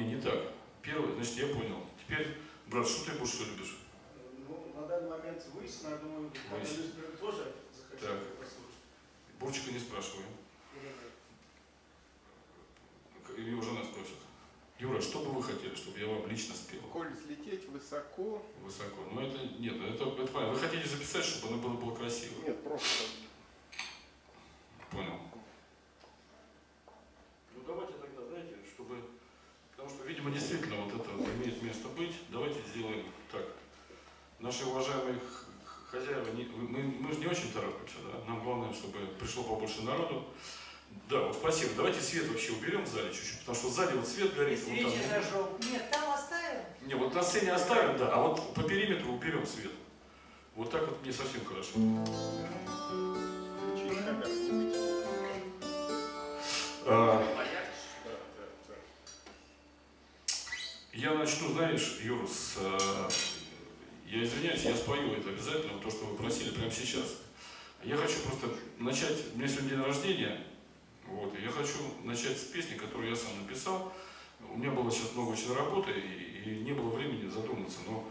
не так. Первый, значит, я понял. Теперь, брат, что ты больше любишь? Ну, на данный момент выяснить, я думаю, люди тоже захотят послушать. Бурчика не спрашиваю. Ее жена спросит. Юра, что бы вы хотели, чтобы я вам лично спел? Коль взлететь высоко. Высоко. Но это нет, это понятно. Вы хотите записать, чтобы оно было красиво? Нет, просто. Понял. Ну давайте тогда, знаете, чтобы. Потому что, видимо, действительно вот это имеет место быть. Давайте сделаем так. Наши уважаемые хозяева, мы же не очень торопимся, да? Нам главное, чтобы пришло побольше народу. Да, вот спасибо. Давайте свет вообще уберем в зале чуть-чуть, потому что сзади вот свет горит. Свечи вот там. зажег. Нет, там оставим. Не, вот на сцене оставим, да, а вот по периметру уберем свет. Вот так вот не совсем хорошо. Я начну, знаешь, Юр, я извиняюсь, я спою это обязательно, то, что вы просили прямо сейчас. Я хочу просто начать, у меня сегодня день рождения, вот, и я хочу начать с песни, которую я сам написал. У меня было сейчас много очень работы, и не было времени задуматься, но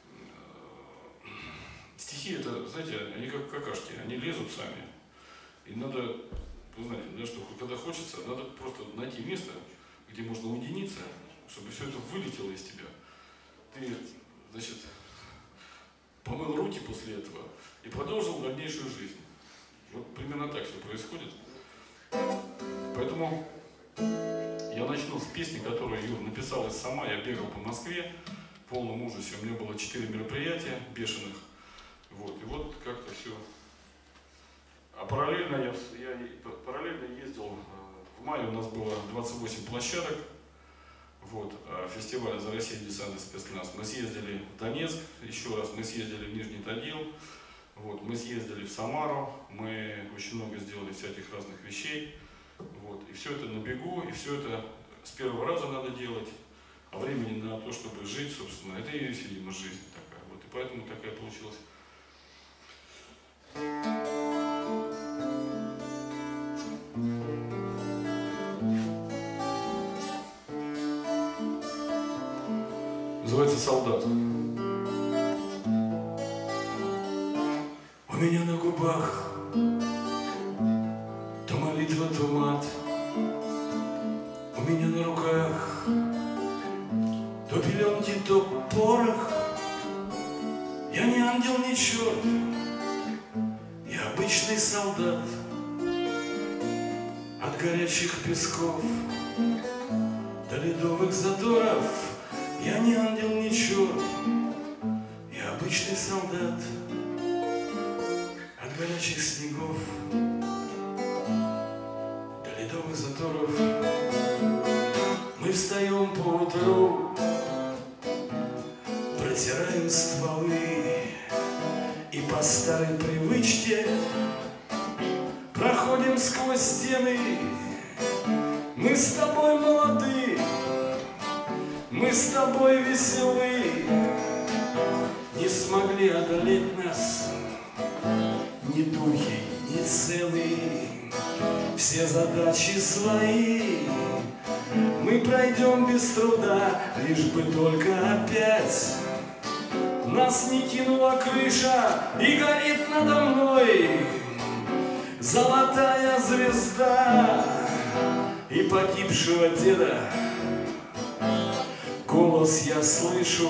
стихи это, знаете, они как какашки, они лезут сами. И надо, вы знаете, да, что когда хочется, надо просто найти место, где можно уединиться, чтобы все это вылетело из тебя. Ты, значит, помыл руки после этого и продолжил дальнейшую жизнь. Вот примерно так все происходит. Поэтому я начну с песни, которую Юра написала сама. Я бегал по Москве в полном ужасе. У меня было 4 мероприятия бешеных. Вот. И вот как-то все. А параллельно я параллельно ездил. В мае у нас было 28 площадок. Вот, фестиваль «За Россию десантный спецназ». Мы съездили в Донецк, еще раз мы съездили в Нижний Тагил, вот, мы съездили в Самару, мы очень много сделали всяких разных вещей. Вот, и все это на бегу, и все это с первого раза надо делать, а времени на то, чтобы жить, собственно, это и есть, видимо, жизнь такая. Вот, и поэтому такая получилась. Называется «Солдат». У меня на губах то молитва, то мат. У меня на руках то пеленки, то порох. Я не ангел, не черт, я обычный солдат. От горячих песков до ледовых заторов. Я не ангел, не черт, я обычный солдат. От горячих снегов до ледовых заторов. Мы встаем по утру, протираем стволы, и по старой привычке проходим сквозь стены. Мы с тобой молоды, мы с тобой веселы, не смогли одолеть нас ни духи, ни целы. Все задачи свои мы пройдем без труда, лишь бы только опять нас не кинула крыша и горит надо мной золотая звезда и погибшего деда. Голос я слышу,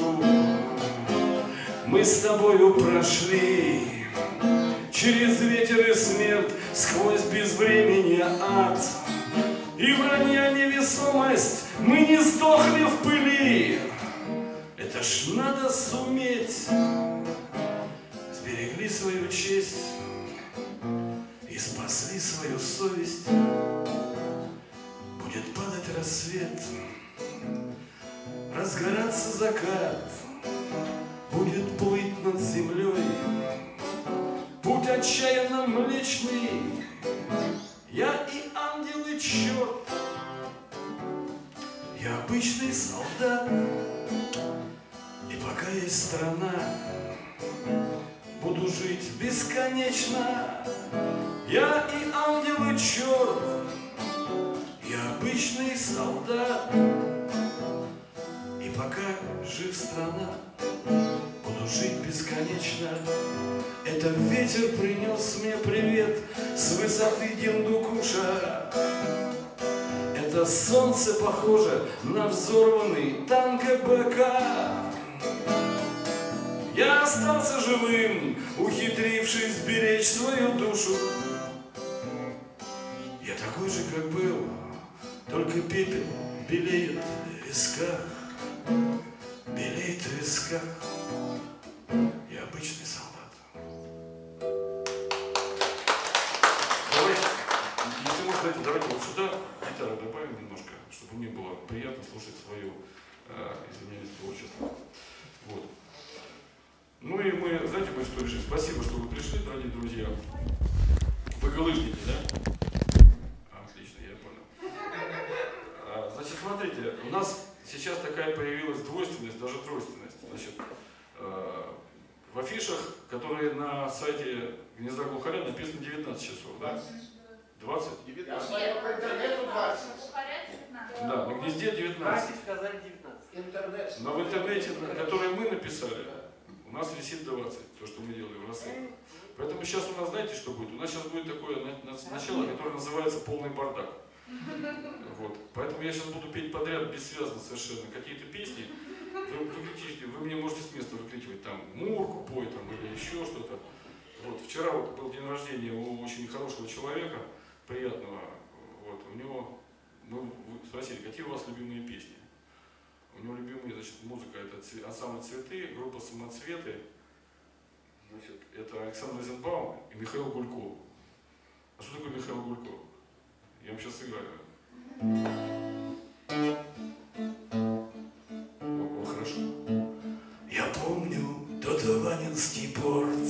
мы с тобою прошли через ветер и смерть, сквозь безвременье ад. И вранья невесомость, мы не сдохли в пыли. Это ж надо суметь, сберегли свою честь и спасли свою совесть. Будет падать рассвет, разгораться закат, будет плыть над землей путь отчаянно млечный. Я и ангел, и черт, я обычный солдат. И пока есть страна, буду жить бесконечно. Я и ангел, и черт, я обычный солдат. пока жив страна, буду жить бесконечно. Это ветер принес мне привет с высоты Гиндукуша. Это солнце похоже на взорванный танк БК. Я остался живым, ухитрившись сберечь свою душу. Я такой же, как был, только пепел белеет в висках, белеет в висках. Я обычный солдат. Давайте, если можно, знаете, давайте вот сюда гитару добавим немножко, чтобы мне было приятно слушать свое, извиняюсь, творчество. Вот. Ну и мы, знаете, мы что решили? Спасибо, что вы пришли, дорогие друзья. Вы галыжники, да? Отлично, я понял. Значит, смотрите, у нас сейчас такая появилась двойственность, даже тройственность. Значит, в афишах, которые на сайте Гнезда Глухаря, написано 19 часов, да? 20? Я смотрел по интернету 20. Да, на Гнезде 19. Сказали 19. Интернет. Но в интернете, который мы написали, у нас висит 20, то, что мы делаем в рассылке. Поэтому сейчас у нас, знаете, что будет? У нас сейчас будет такое начало, которое называется полный бардак. Вот. Поэтому я сейчас буду петь подряд, бессвязно совершенно, какие-то песни. Вы мне можете с места выкрикивать там «Мурку пой» там, или еще что-то. Вот. Вчера вот был день рождения у очень хорошего человека, приятного. Вот. У него, мы спросили, какие у вас любимые песни. У него любимая, значит, музыка, это ансамбль «Цветы», группа «Самоцветы». Значит, это Александр Розенбаум и Михаил Гулько. А что такое Михаил Гулько? Я вам сейчас сыграю. О, хорошо. Я помню тот Ванинский порт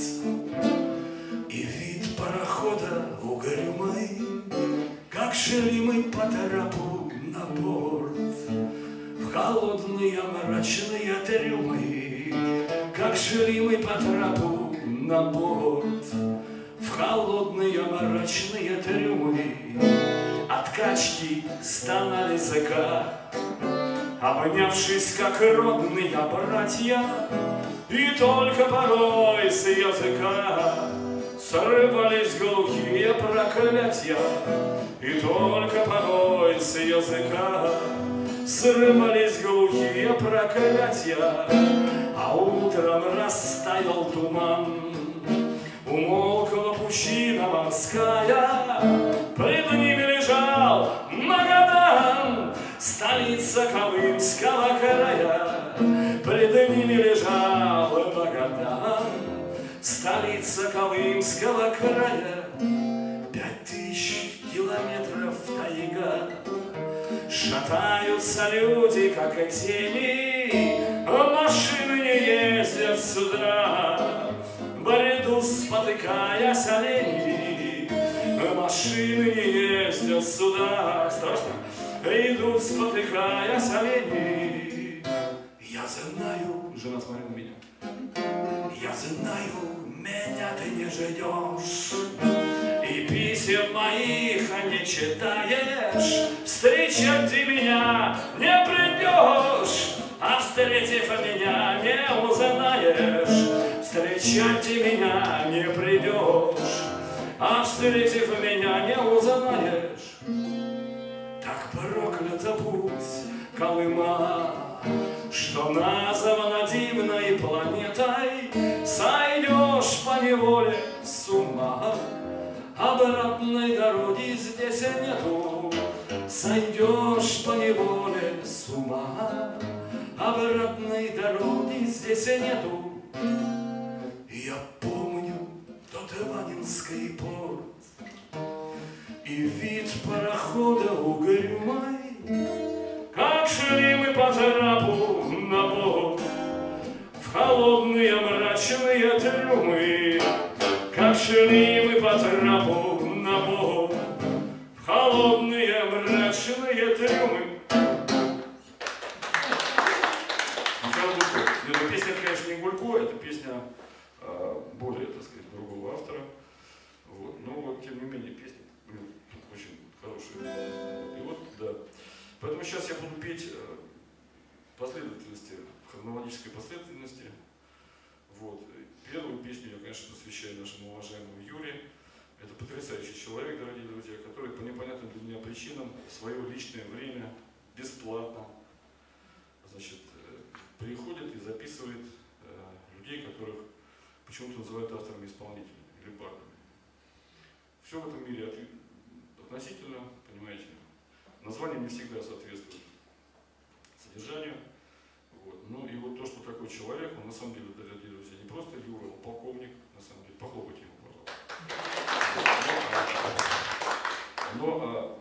и вид парохода угрюмый, как шли мы по трапу на борт в холодные мрачные трюмы, как шли мы по трапу на борт в холодные мрачные трюмы. От качки стонали языка, обнявшись, как родные братья, и только порой с языка срывались глухие проклятия, и только порой с языка срывались глухие проклятия, а утром растаял туман, умолкла пучина морская, пред ними лежал Магадан, столица Колымского края. Пред ними лежал Магадан, столица Колымского края. 5000 километров тайга, шатаются люди, как тени, машины не ездят сюда, бреду спотыкаясь олени, машины не ездят сюда. Страшно? Идут, спотыкаясь олени. Я знаю, жена, смотри на меня, я знаю, меня ты не ждешь, и писем моих не читаешь, встречать ты меня не придешь, а встретив меня не узнаешь, встречать ты меня не придешь, а встретив меня не узнаешь. Так проклята путь Колыма, что названа дивной планетой, сойдешь поневоле с ума, обратной дороги здесь нету. Сойдешь поневоле с ума, обратной дороги здесь нету. Я помню тот Ванинский порт и вид парохода угрюмый, как шли мы по трапу на борт в холодные мрачные трюмы, как шли мы по трапу на борт в холодные мрачные трюмы. Эта песня, конечно, не Гулько, это песня более, так сказать, другого автора. Вот. Но вот, тем не менее, песня очень хорошая. И вот, да. Поэтому сейчас я буду петь последовательности, в хронологической последовательности. Вот. Первую песню я, конечно, посвящаю нашему уважаемому Юре. Это потрясающий человек, дорогие друзья, который по непонятным для меня причинам в свое личное время бесплатно, значит, приходит и записывает людей, которых почему-то называют авторами-исполнителями или бардами. Все в этом мире относительно, понимаете, название не всегда соответствует содержанию. Вот. Ну и вот то, что такой человек, он на самом деле, дорогие друзья, не просто Юра, он полковник, на самом деле, похлопайте ему, пожалуйста. Но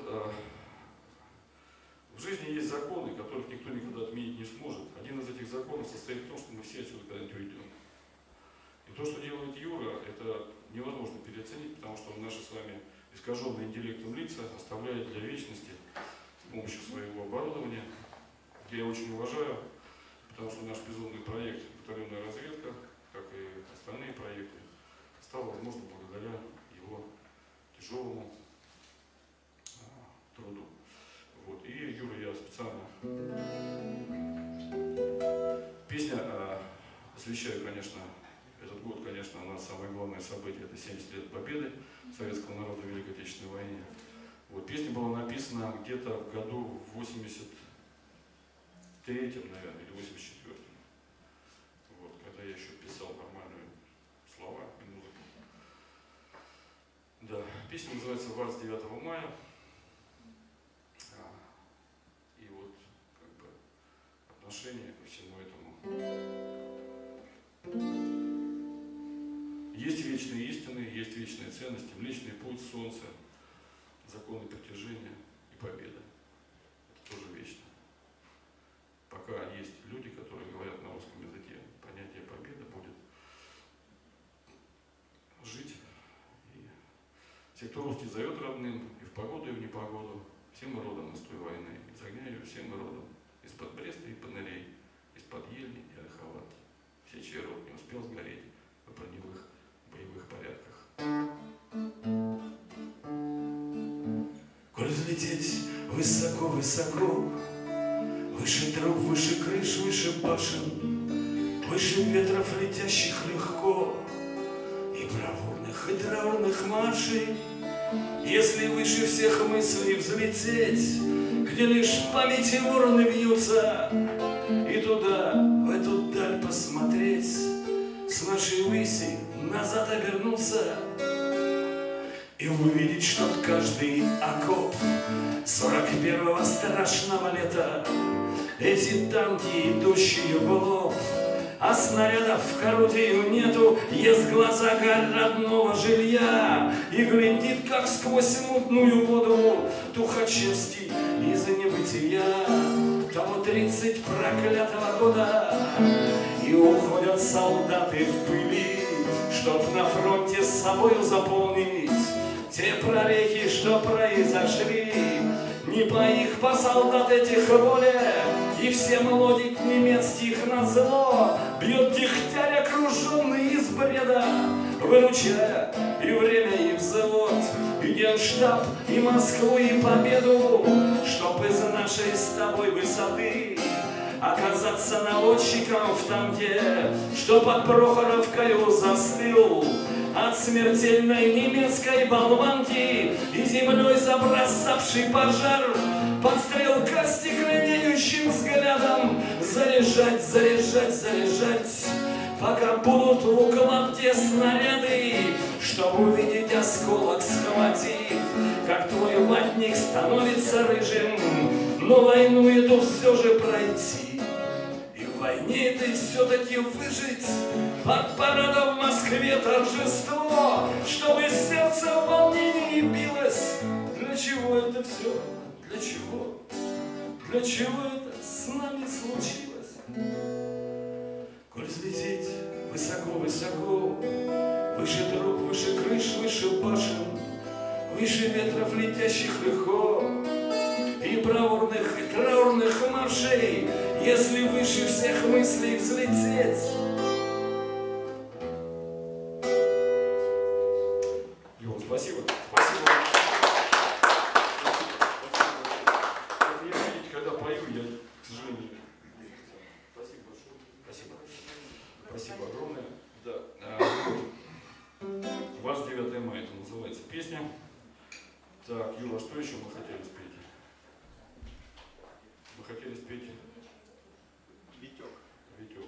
в жизни есть законы, которых никто никогда отменить не сможет. Один из этих законов состоит в том, что мы все отсюда когда-нибудь уйдем. И то, что делает Юра, это невозможно переоценить, потому что он наши с вами искаженные интеллектом лица оставляет для вечности с помощью своего оборудования. Я очень уважаю, потому что наш безумный проект «Батальонная разведка», как и остальные проекты, стал возможным благодаря его тяжелому труду. Вот. И Юра, я специально песня освещаю, конечно, этот год, конечно, у нас самое главное событие — это 70 лет победы советского народа в Великой Отечественной войне. Вот. Песня была написана где-то в году в 83-м, наверное, или 84-м. Вот, когда я еще писал нормальные слова и музыку. Да, песня называется «Вальс 9 мая». И вот, как бы, отношение ко всему этому. Есть вечные истины, есть вечные ценности, Млечный путь, солнце, законы притяжения и победа. Это тоже вечно. Пока есть люди, которые говорят на русском языке, понятие победы будет жить. И все, кто русский зовет родным, и в погоду, и в непогоду, все мы родом из той войны, из огня ее все мы родом, из-под Бреста и Панелей, из-под Ельни и Ольховатки. Все, чей род не успел сгореть в броневых боевых порядках. Коль взлететь высоко-высоко, выше труб, выше крыш, выше башен, выше ветров летящих легко, и бравурных, и траурных маршей, если выше всех мыслей взлететь, где лишь памяти вороны вьются, и туда, в эту даль посмотреть, с нашей выси назад обернуться и увидеть, что каждый окоп 41-го страшного лета, эти танки, идущие в лоб, а снарядов в орудию нету, ест глаза гор родного жилья и глядит, как сквозь мутную воду Тухачевский из небытия того 30 проклятого года. И уходят солдаты в пыли, чтоб на фронте с собою заполнить те прорехи, что произошли. Не по их, по солдат этих воле, и всем логик немецких назло бьет дегтярь, окруженный из бреда, выручая и время, и взвод, и генштаб, и Москву, и победу, чтоб из нашей с тобой высоты оказаться наводчиком в танке, что под Прохоровкою застыл от смертельной немецкой болванки и землей забросавший пожар, подстрелка стекленеющим взглядом заряжать, заряжать, заряжать, пока будут в укладке снаряды, чтобы увидеть осколок, схватив, как твой ватник становится рыжим, но войну эту все же пройти. В войне этой все-таки выжить, от парада в Москве торжество, чтобы сердце в волнении билось. Для чего это все? Для чего? Для чего это с нами случилось? Коль взлететь высоко-высоко, выше труб, выше крыш, выше башен, выше ветров летящих легко, и бравурных, и траурных маршей, если выше всех мыслей взлететь. Юра, спасибо. Спасибо. Я, видите, когда пою, я, к сожалению, еще мы хотели спеть? Мы хотели спеть Витек. Витек.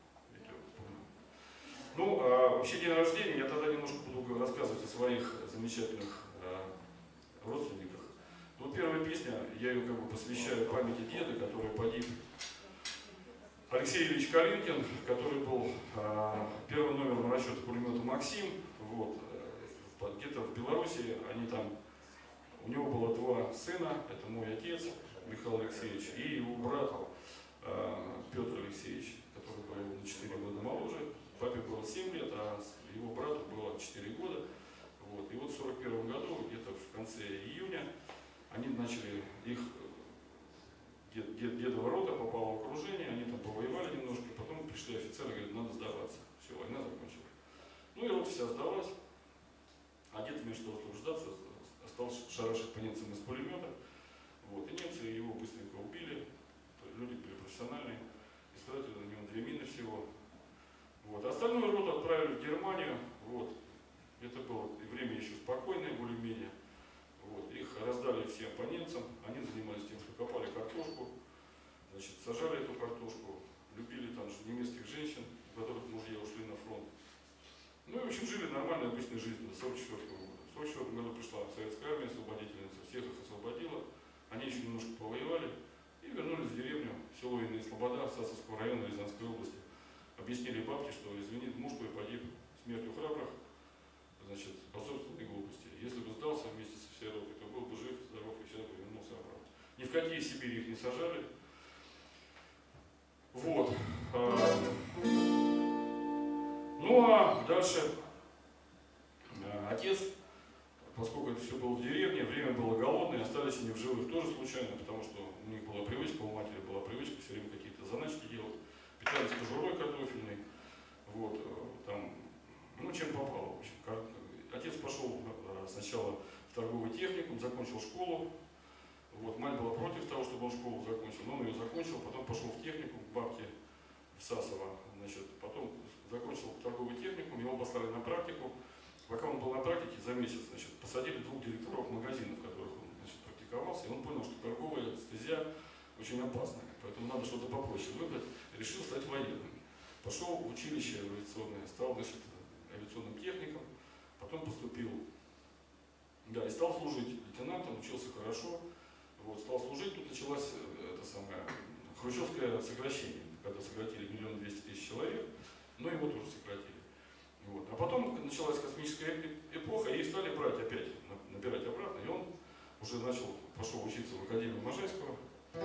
Ну, а вообще день рождения, я тогда немножко буду рассказывать о своих замечательных родственниках. Вот первая песня, я ее как бы посвящаю памяти деда, который погиб. Алексей Ильич Калинкин, который был первым номером расчета пулемета «Максим». Вот, где-то в Беларуси они там, у него было два сына, это мой отец Михаил Алексеевич и его брат Петр Алексеевич, который был на 4 года моложе. Папе было 7 лет, а его брату было 4 года. Вот. И вот в 1941 году, где-то в конце июня, они начали, их дедова рота попала в окружение, они там повоевали немножко, потом пришли офицеры, говорят, надо сдаваться. Все, война закончилась. Ну и рота вся сдалась, а дед вместо того, чтобы сдаться, стал шарашить по немцам из пулемета. Вот. И немцы его быстренько убили, люди были профессиональные, истратили на него 2 мины всего. Вот. Остальную роту отправили в Германию. Вот. Это было время еще спокойное, более-менее. Вот. Их раздали всем по немцам. Они занимались тем, что копали картошку, значит, сажали эту картошку, любили там же немецких женщин, у которых мужья ушли на фронт. Ну и, в общем, жили нормальной, обычной жизнью до 1944 года. В 1944 году пришла советская армия, освободительница, всех их освободила. Они еще немножко повоевали и вернулись в деревню, село Иная Слобода, Сасовского района Рязанской области. Объяснили бабке, что, извини, муж твой погиб смертью храбрых, значит, по собственной глупости. Если бы сдался вместе со всей ротой, то был бы жив, здоров и всегда бы вернулся обратно. Ни в какие Сибири их не сажали. Вот. Ну а дальше отец, поскольку это все было в деревне, время было голодное, остались они в живых тоже случайно, потому что у них была привычка, у матери была привычка все время какие-то заначки делать. Питались кожурой картофельной, вот, там, ну, чем попало, в общем. Отец пошел сначала в торговый техникум, закончил школу, вот, мать была против того, чтобы он школу закончил, но он ее закончил, потом пошел в техникум к бабке в Сасово, значит, потом закончил торговый техникум, его послали на практику. Пока он был на практике, за месяц, значит, посадили 2 директоров магазинов, в которых он, значит, практиковался, и он понял, что торговая стезя очень опасная, поэтому надо что-то попроще выбрать. Решил стать военным. Пошел в училище авиационное, стал, значит, авиационным техником, потом поступил, да, и стал служить лейтенантом, учился хорошо, вот, стал служить, тут началось это самое хрущевское сокращение, когда сократили 1 200 000 человек, но его тоже сократили. Вот. А потом началась космическая эпоха, и стали брать опять, набирать обратно, и он уже пошел учиться в Академию Можайского.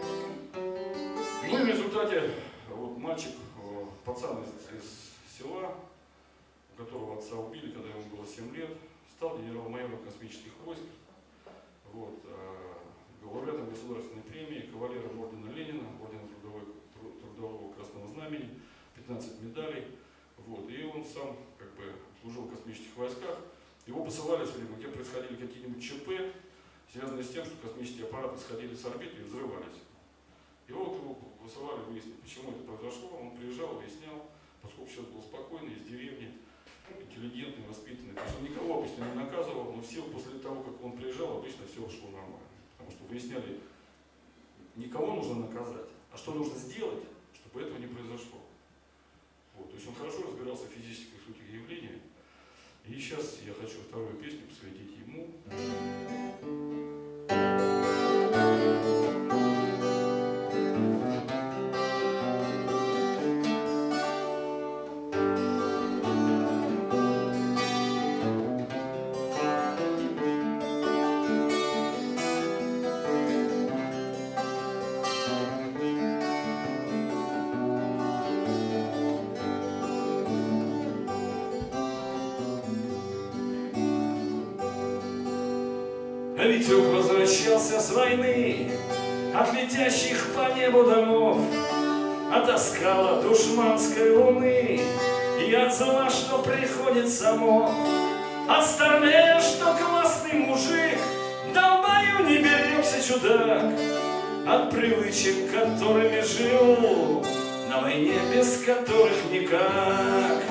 Ну и в результате вот мальчик, пацан из села, у которого отца убили, когда ему было 7 лет, стал генерал-майором космических войск, вот, лауреатом государственной премии, кавалером ордена Ленина, ордена Трудового Красного Знамени, 15 медалей. Вот, и он сам как бы служил в космических войсках. Его посылали все время, где происходили какие-нибудь ЧП, связанные с тем, что космические аппараты сходили с орбиты и взрывались. И вот его высылали выяснить, почему это произошло. Он приезжал, выяснял, поскольку человек был спокойный, из деревни, интеллигентный, воспитанный. То есть он никого обычно не наказывал, но все после того, как он приезжал, обычно все шло нормально. Потому что выясняли, не кого нужно наказать, а что нужно сделать, чтобы этого не произошло. Вот, то есть он хорошо разбирался в физической сути явления. И сейчас я хочу вторую песню посвятить ему. Витек возвращался с войны, от летящих по небу домов, от оскала душманской луны и от зла, что приходит само. От старлея, что классный мужик, да в бою не берется чудак, от привычек, которыми жил, на войне без которых никак.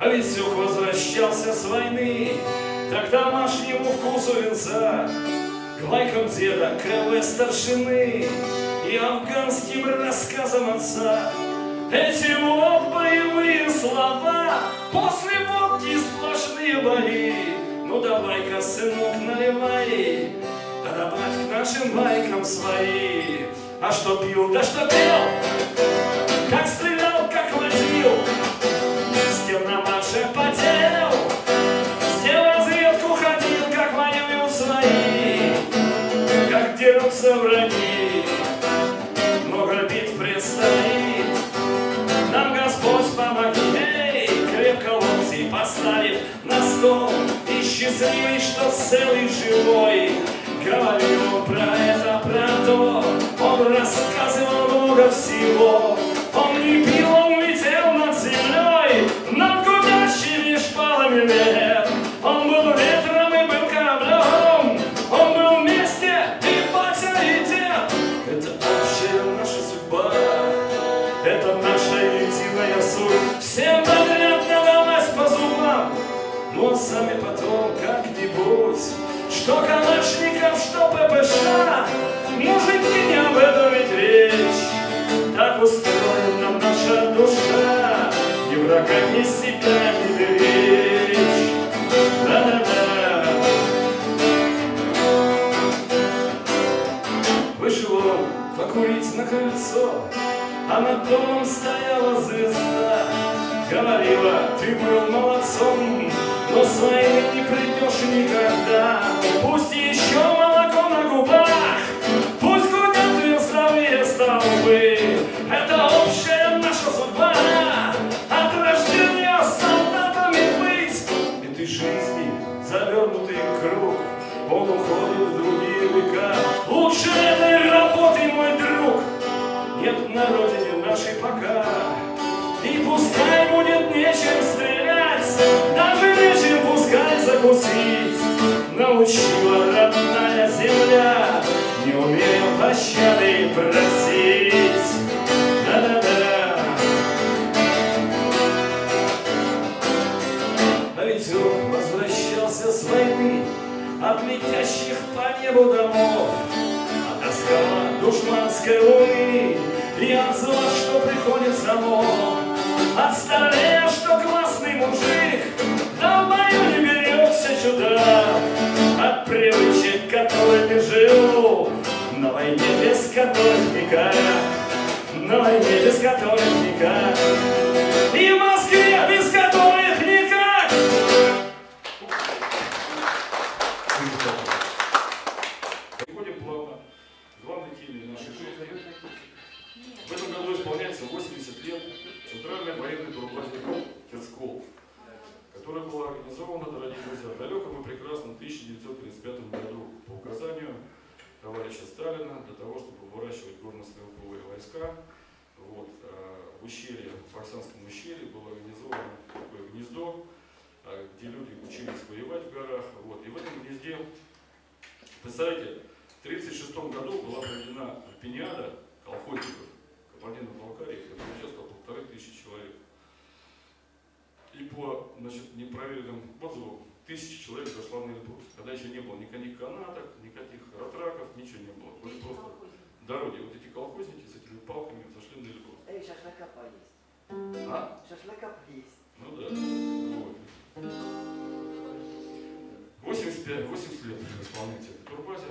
А Витек возвращался с войны, так домашнему вкусу венца, к байкам деда, КВ старшины и афганским рассказам отца. Эти вот боевые слова, после водки сплошные бои. Ну давай-ка, сынок, наливай, да добавь к нашим байкам свои. А что пил, да что пел, как стрелял, как водил, с кем на марше потел, с кем в разведку ходил, как воюют свои, как дерутся враги. Много бит предстоит, нам Господь помоги. Эй, крепко локти поставив на стол, и счастливый, что целый живой. Говорил он про это, про то, он рассказывал много всего. Он не пил, он летел над землей, над гудящими шпалами лет. Он был ветром и был кораблем, он был вместе и батя, и дед. Это общая наша судьба, это наша единая суть. Всем подряд надалась по зубам, ну а сами потом как-нибудь. Что Калашников, что ППШ, мужики, не об этом ведь речь. Так устроена наша душа, ни врага, ни себя не беречь. Да-да-да. Вышел он покурить на крыльцо, а над домом стояла звезда. Говорила, ты был молодцом, но с войны не придешь никогда. Пусть еще молоко на губах, пусть гудят весовые столбы. Это общая наша судьба, от рождения солдатами быть. Этой жизни завернутый круг, он уходит в другие века. Лучше этой работы, мой друг, нет на родине нашей пока. И пускай будет нечем стрелять, даже нечем пускай закусить. Научила родная земля, не умею пощады просить. Да-да-да. А ведь он возвращался с войны от летящих по небу домов, от оскала душманской луны и от зла, что приходит само. От старея, что классный мужик, да в бою не берется чудак. От привычек, которыми жил, на войне без которых никак, на войне без которых никак, и в Москве без которых никак. Переходим плавно к главной теме нашей жизни. В этом году исполняется 80 лет Центральной военной турбазе Терскол, которая была организована, дорогие друзья, в далеком и прекрасном 1935 году по указанию товарища Сталина для того, чтобы выращивать горно-стрелковые войска. Вот, в ущелье, в Фарсанском ущелье было организовано такое гнездо, где люди учились воевать в горах. Вот, и в этом гнезде, представляете, в 1936 году была проведена альпиниада колхозников Кабардино-Балкарии, это участвовало 1500 человек. И по, значит, непроверенным отзывам 1000 человек зашла на Эльбрус. Когда еще не было никаких канаток, никаких ратраков, ничего не было. Были просто дороги. Вот эти колхозники с этими палками зашли на Эльбрус. Шашлыка поесть. А? Шашлыка поесть. Ну да. Вот. 80 лет исполняется этой турбазе.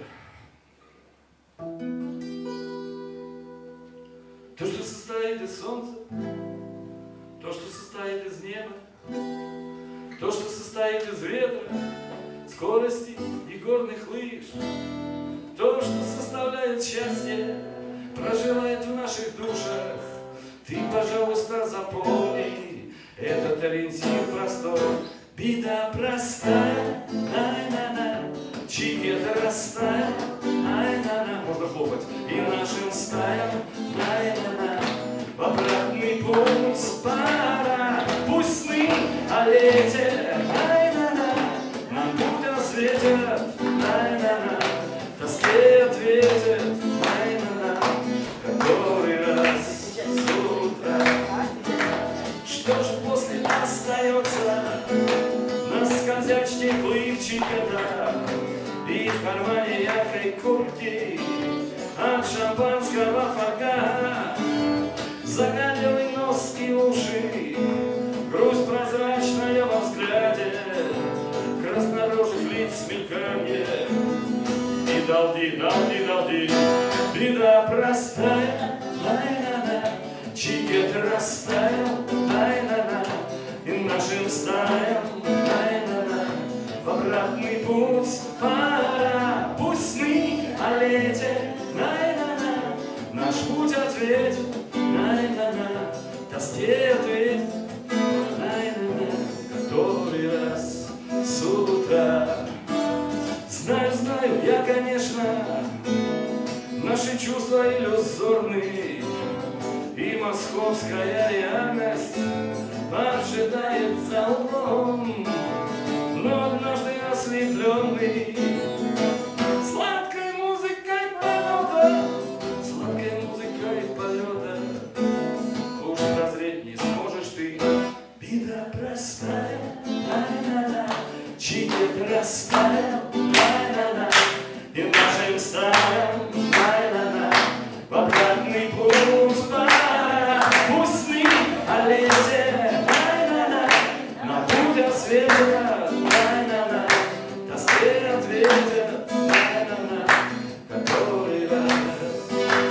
То, что состоит из солнца, то, что состоит из неба, то, что состоит из ветра, скорости и горных лыж, то, что составляет счастье, проживает в наших душах. Ты, пожалуйста, запомни этот ориентир простой. Беда простая, ай-на-на, чигета растая, ай-на-на. Можно хлопать. И нашим стаям, ай-на-на, в обратный путь пора. Пусть сны о лете, ай-на-на, нам путь осветят, ай-на-на, тоске ответят, ай-на-на, который раз с утра. Что ж после остается? плывчий пятак, и в кармане яркой куртки от шампанского фольга загаденный нос и уши, грусть прозрачная во взгляде, краснорожих лиц мельканье. И далди, беда простая, ай-на-на, чигет растаял, ай-на-на, и нашим стаям, ай-на-на, в обратный путь пора. Пусть мы о лете, ай-на-на, наш путь ответит, ай-на-на, тоске ответит, ай-на-на, который раз с утра. Знаю, я, конечно, наши чувства иллюзорны, и московская реальность ожидает за углом, но однажды ослепленный сладкой музыкой полета, уж прозреть не сможешь ты. Беда простая, ай-на-на, чигет растаял, ай-на-на, и нашим стаям, ай-на-на, в обратный путь пора. Пусть мы о лете, ай-на-на, на путь осветят, ай-на-на, тоске ответят, ай-на-на, который раз,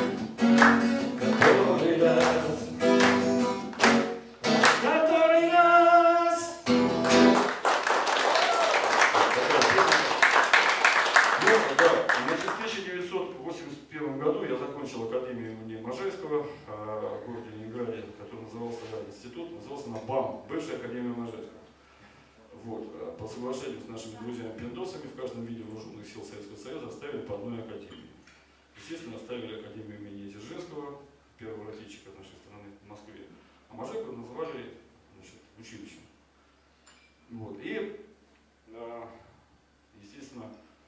который раз, который раз. Значит, в 1981 году я закончил академию имени Можайского в городе Ленинграде, который назывался институт, назывался на БАМ, бывшая академия Можайского. Вот. По соглашению с нашими друзьями-пиндосами в каждом виде вооруженных сил Советского Союза оставили по одной академии. Естественно, оставили академию имени Дзержинского, первого ракетчика нашей страны в Москве, а Можайку называли, значит, училищем. Вот. И, естественно,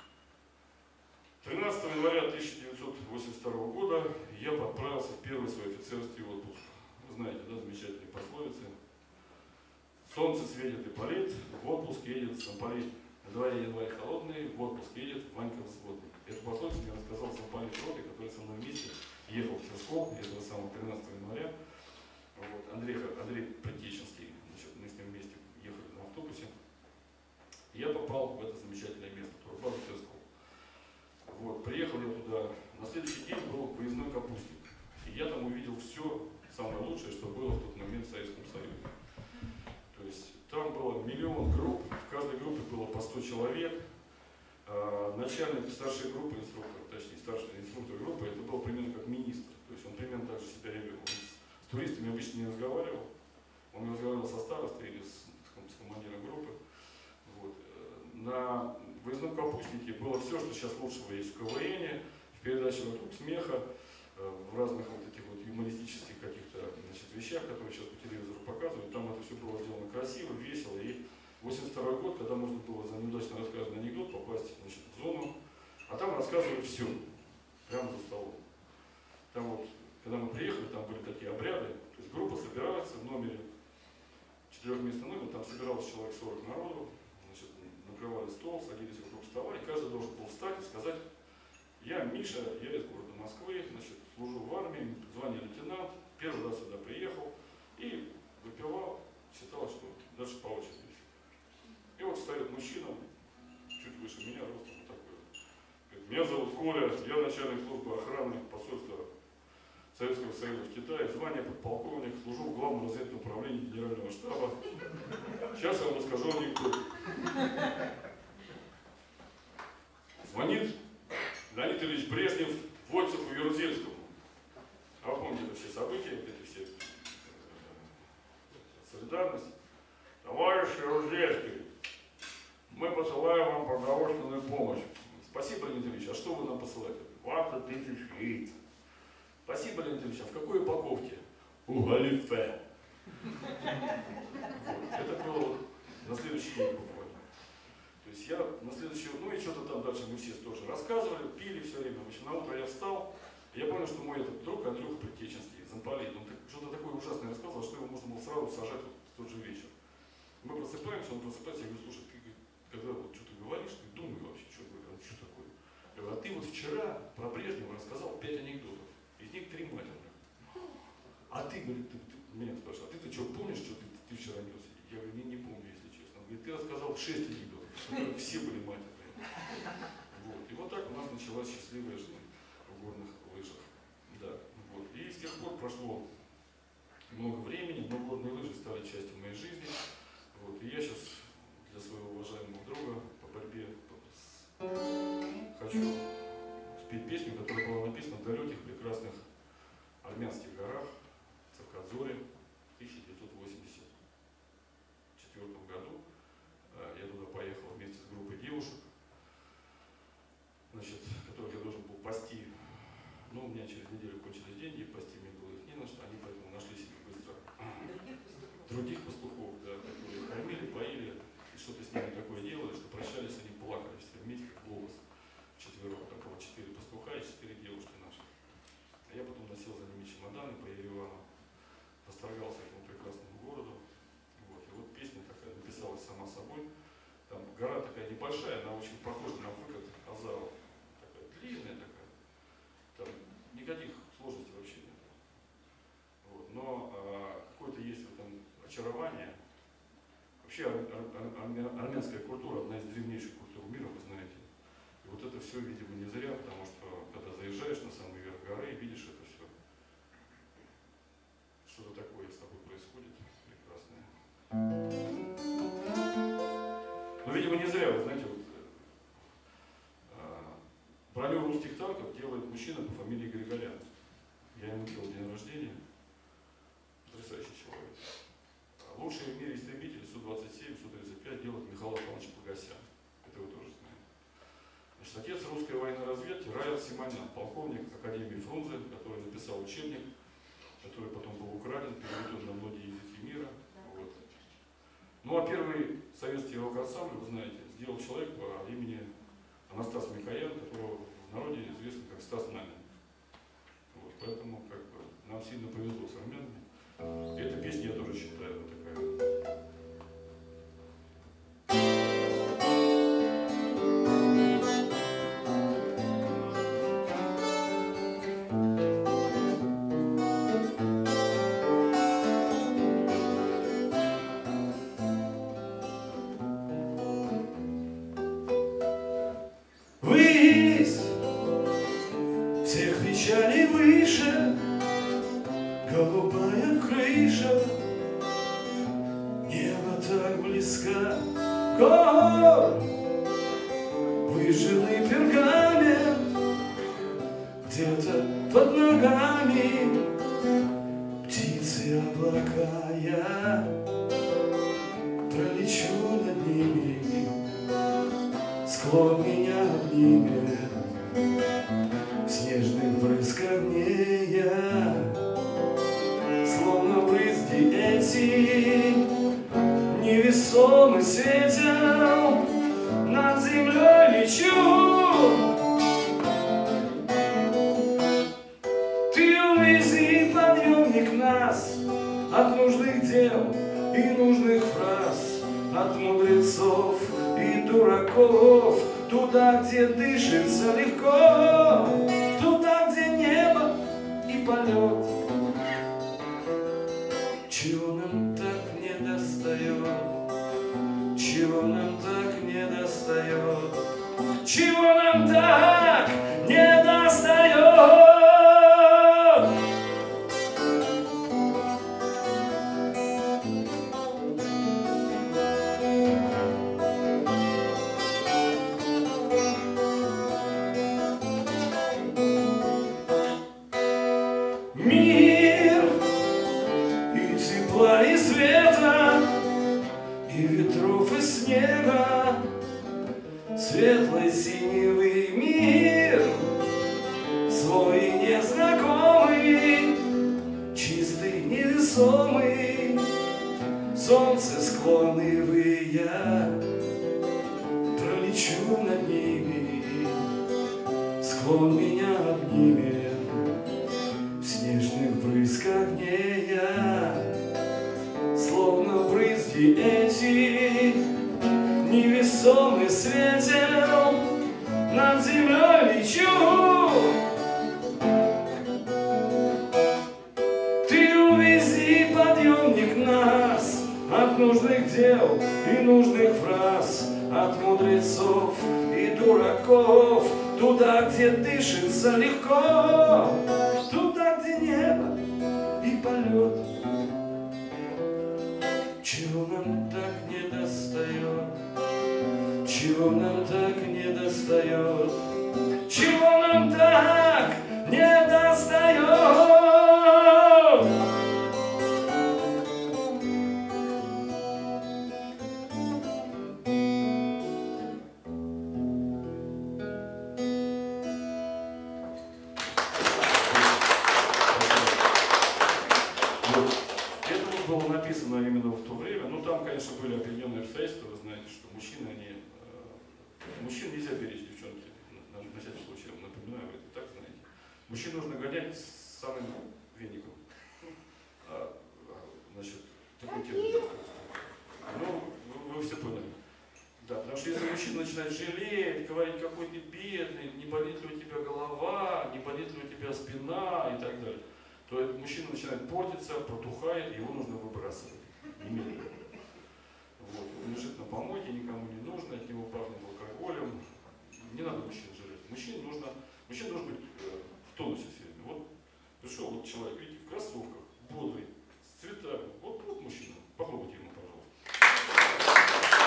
13 января 1982 года я отправился в первый свой офицерский отпуск. Вы знаете, да, замечательные пословицы. Солнце светит Ипполит, в отпуск едет Замполит. На дворе январь холодный, в отпуск едет Ванька взводный. Эту пословицу мне рассказал Замполит роты, который со мной вместе ехал в Псков этого самого 13 января. Вот. Андрей Притеченский, значит, мы с ним вместе ехали на автобусе. И я попал в это замечательное место, турбазу Псков. Вот, приехал я туда, на следующий день был выездной капустник. И я там увидел все самое лучшее, что было в тот момент в Советском Союзе. То есть там было миллион групп, в каждой группе было по 100 человек. Начальник старшей группы, инструктор, точнее старший инструктор группы, это был примерно как министр. То есть он примерно так же себя и вел. Он с туристами обычно не разговаривал. Он разговаривал со старостой или с командиром группы. Вот. На выездном капустнике было все, что сейчас лучшего есть в КВН, в передаче «Вокруг смеха», в разных вот этих вот юмористических каких-то, значит, вещах, которые сейчас по телевизору показывают. Там это все было сделано красиво, весело. И 82 год, когда можно было за неудачно рассказанный анекдот попасть, значит, в зону, а там рассказывали все, прямо за столом. Там вот, когда мы приехали, там были такие обряды, то есть группа собирается в номере 4-местный номер, там собиралось человек 40 народу, значит, накрывали стол, садились вокруг стола, и каждый должен был встать и сказать: я Миша, я из города Москвы, значит, служу в армии, звание лейтенант, первый раз сюда приехал и выпивал, считал, что дальше по очереди. И вот встает мужчина, чуть выше меня, ростом вот такой. Говорит: меня зовут Коля, я начальник службы охраны посольства Советского Союза в Китае, звание подполковник, служу в главном разведном управлении генерального штаба. Сейчас я вам расскажу анекдот. Звонит Леонид Ильич Брежнев Войцеху Ярузельскому. А вы помните это все события, эти все солидарность. Товарищ Ярузельский, мы посылаем вам продовольственную помощь. Спасибо, Леонид Ильич. А что вы нам посылаете? 20 тысяч яиц. Спасибо, Леонид Ильич. А в какой упаковке? У галифе. Это было вот на следующий день буквально. То есть я на следующий, ну и что-то там дальше мы все тоже рассказывали, пили все время. В общем, на утро я встал, и я понял, что мой этот друг Андрюха Притеченский, замполит, он что-то такое ужасное рассказывал, что его можно было сразу сажать вот в тот же вечер. Мы просыпаемся, он просыпается, я говорю: слушай, ты когда вот что-то говоришь, ты думай вообще, что говорю, что такое. Я говорю, а ты вот вчера про Брежнева рассказал 5 анекдотов, из них 3 матерных. А ты, говорит, ты меня спрашиваешь, а ты что, помнишь, что ты вчера нес? Я говорю, не помню, если честно. Он говорит, ты рассказал 6 анекдотов, которые все были матерные. Вот. И вот так у нас началась счастливая жизнь в горных лыжах. Да. Вот. И с тех пор прошло много времени, но горные лыжи стали частью моей жизни. Вот. И я сейчас для своего уважаемого друга по борьбе хочу спеть песню, которая была написана в далеких прекрасных армянских горах Цавкадзоре в 1984 году. Я туда поехал вместе с группой девушек, значит, которых я должен был пасти. Но у меня через неделю кончились деньги, пасти мне было их не на что, они поэтому нашли себе быстро других пастухов, да, которые кормили, поили, и что-то с ними такое делали, что прощались, они плакали все вместе, как голос, вчетвером, там было 4 пастуха и 4 девушки наши. А я потом носил за ними чемоданы по Еревану, восторгался этому прекрасному городу. Вот. И вот песня такая написалась сама собой. Там гора такая небольшая, она очень похожа на выкат Азава. Такая длинная такая. Там никаких сложностей вообще нет. Вот. Но какое-то есть в этом очарование. Вообще армянская культура одна из древнейших культур мира, вы знаете. И вот это все, видимо, не зря, потому что когда заезжаешь на самый верх горы и видишь это все, что-то такое с тобой происходит прекрасное. Но, видимо, не зря, вы знаете, вот, броню русских танков делает мужчина по фамилии Григорян. Я ему делал день рождения. Потрясающий человек. Лучшие в мире истребители Су-27, Су-35 делает Михаил Иванович Погосян. Это вы тоже знаете. Значит, отец русской военной разведки Раил Симонян, полковник Академии Фрунзе, который написал учебник, который потом был украден, переведен на многие языки мира. Вот. Ну а первый советский рок-ансамбль, вы знаете, сделал человек по имени Анастас Микоян, которого в народе известно как Стас Намин. Вот. Поэтому как бы, нам сильно повезло с армянами. И эта песня я тоже считаю вот такая. Высь всех печалей выше, голубая крыша, небо так близко, гор, выжженный пергамент, где-то под ногами птицы облака, я пролечу над ними, склон меня обнимет, в снежных брызгах я, словно брызги эти, невесомый светил, над землей лечу. Ты увези, подъемник, нас от нужных дел и нужных фраз, от мудрецов и дураков, туда, где дышится легко, туда, где небо и полет. Чего нам так не достает? Чего нам так не достает? Чего нам так не достает? Мир и тепла, и света, и ветров, и снега, светлый синевый мир, свой незнакомый, чистый, невесомый, солнце склоны вы, я пролечу над ними, склон меня обнимет, в снежных брызгах я, словно брызги эти, невесомые. весь ветер над землей лечу. Ты увези, подъемник, нас от нужных дел и нужных фраз, от мудрецов и дураков, туда, где дышится легко, туда, где небо и полет. Чего нам так не достает? Чего нам так не достает? Чего нам так не достает? Это было написано именно в то время. Ну, там, конечно, были определенные обстоятельства. Вы знаете, что мужчины, мужчин нельзя беречь, девчонки. На всякий случай, я вам напоминаю, вы это так знаете. Мужчин нужно гонять с самым веником. Значит, такой термин. Ну, вы все поняли. Да, потому что если мужчина начинает жалеть, говорить, какой ты бедный, не болит ли у тебя голова, не болит ли у тебя спина и так далее, то этот мужчина начинает портиться, протухает, и его нужно выбрасывать немедленно. Вот. Он лежит на помойке, никому не нужно, от него пахнет алкоголем. Не надо мужчин жалеть. Мужчина должен быть в тонусе все время. Вот пришел вот человек, видите, в кроссовках, бодрый, с цветами. Вот мужчина. Попробуйте ему, пожалуйста.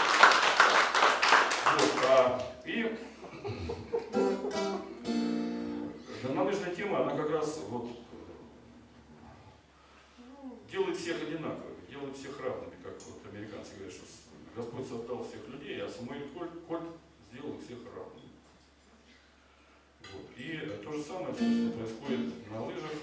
Вот, и горнолыжная тема, она как раз вот делает всех одинаковыми, делает всех равными, как вот американцы говорят, что Господь создал всех людей, а Самуэль Кольт сделал их всех равными. Вот. И то же самое, собственно, происходит на лыжах.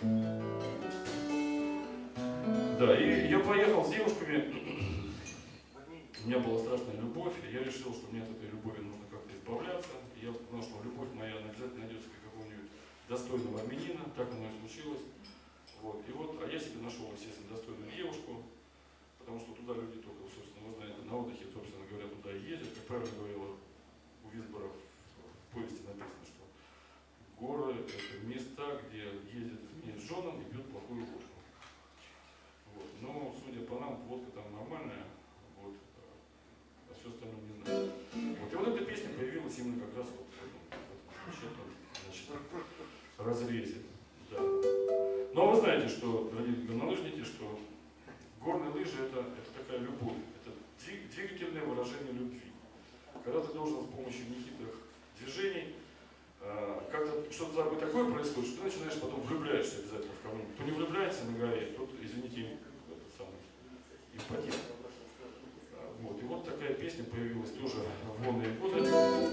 Да, и я поехал с девушками, у меня была страшная любовь, и я решил, что мне от этой любови нужно как-то избавляться. Я знал, что любовь моя обязательно найдется какого-нибудь достойного армянина, так оно и случилось. Вот. И вот, а я себе нашел, естественно, достойную девушку, потому что туда люди только, собственно, вы знаете, на отдыхе, собственно говоря, туда и ездят. Как правильно говорила у Висбора в повести написано, что горы — это места, где ездят вместе с женом и пьют плохую водку. Вот. Но, судя по нам, водка там нормальная, вот, а все остальное не знаю. Вот. И вот эта песня появилась именно как раз вот в этом замечательном, значит, разрезе. Да. Но вы знаете, что, дорогие горнолыжники, что горные лыжи это такая любовь, это двигательное выражение любви. Когда ты должен с помощью нехитрых движений, как-то что-то такое происходит, что ты начинаешь потом влюбляешься обязательно в кого-нибудь. Кто не влюбляется на горе, тот, извините, этот самый импотент. Вот. И вот такая песня появилась тоже в волные годы.